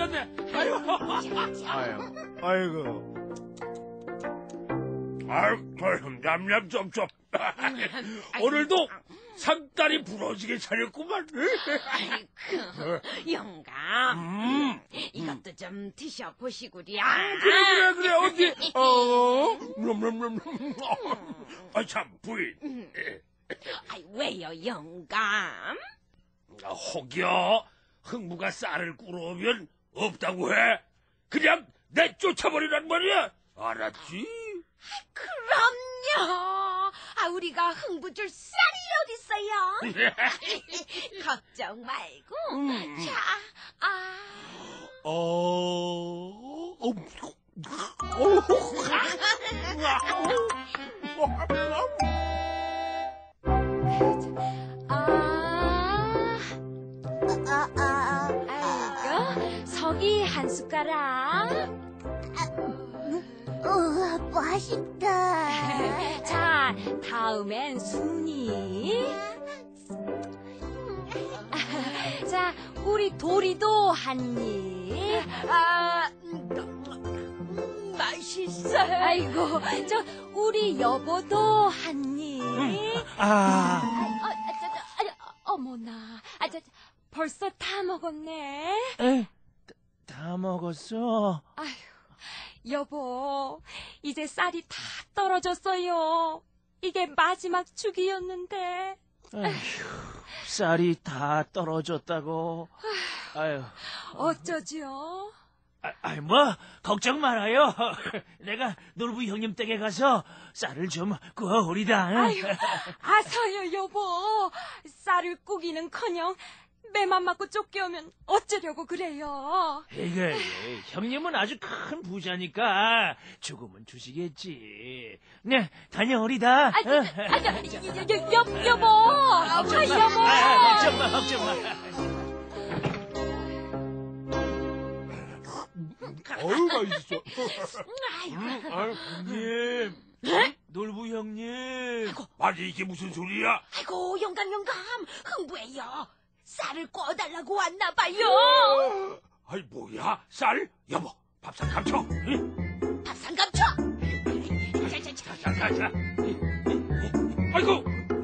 걸렸네. 아유. 아이고. 아유, 냠냠 쩝쩝. 오늘도 상다리 부러지게 차렸구만. 아이고, 영감. 이것도 좀 드셔보시구려. 그래, 어디? 아, 참, 부인. 아이, 왜요, 영감? 혹여 흥부가 쌀을 꾸러오면 없다고 해. 그냥 내쫓아버리란 말이야. 알았지? 그럼요. 우리가 흥부 줄 쌀이 어딨어요? 걱정 말고. 자, 아이고, 석이 한 숟가락. 맛있다. 자, 다음엔 순이. 자, 우리 도리도 한 입. 맛있어요. 아이고, 저 우리 여보도 한 입. 어머나, 벌써 다 먹었네. 다 먹었어? 아휴, 여보, 이제 쌀이 다 떨어졌어요. 이게 마지막 죽이었는데. 아휴, 쌀이 다 떨어졌다고. 아유, 어쩌지요? 뭐 걱정 말아요. 내가 놀부 형님 댁에 가서 쌀을 좀 구워오리다. 아유, 아서요, 여보. 쌀을 꾸기는커녕 매만 맞고 쫓겨오면 어쩌려고 그래요? 이게 형님은 아주 큰 부자니까 조금은 주시겠지. 네, 다녀오리다. 여보. 걱정 마. 어우, 맛있어. 아유, 형님. 놀부 형님. 아니, 이게 무슨 소리야? 아이고, 영감. 흥부예요. 쌀을 구워달라고 왔나봐요. 아이, 뭐야? 쌀? 여보, 밥상 감춰. 밥상 감춰. 자. 아이고,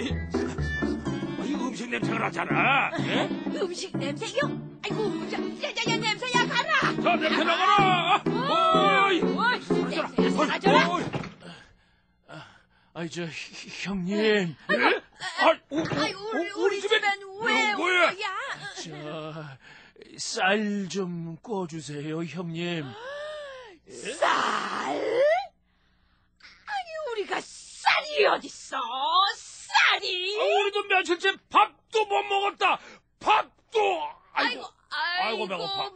이거 음식 냄새가 나잖아. 음식 냄새요? 아이고, 야, 냄새야, 가라. 자, 냄새 나가라. 냄새 사라져라. 아이, 형님. 우리 집엔 왜 뭐야? 오야? 쌀 좀 구워주세요, 형님. 쌀? 아니, 우리가 쌀이 어딨어? 쌀이? 우리도 며칠째 밥도 못 먹었다. 밥도. 아이고,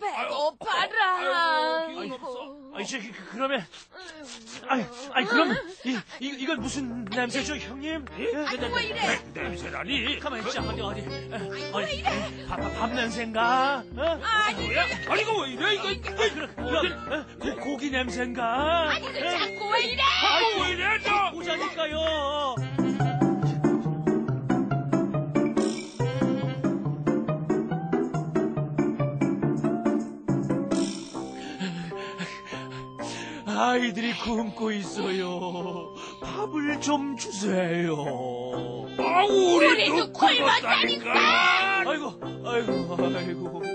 배고파라. 기운 없어. 그러면, 그럼, 이건 무슨 냄새죠, 형님? 아이고, 왜 이래? 냄새라니? 가만히 있자, 어디. 왜 이래? 밥 냄새인가? 뭐야? 아니, 이거 왜 이래? 그럼, 고기 냄새인가? 아니, 자꾸 왜 이래? 아이고, 왜 이래, 너? 보자니까요. 아이들이 굶고 있어요. 밥을 좀 주세요. 우리도 굶었다니까. 아이고.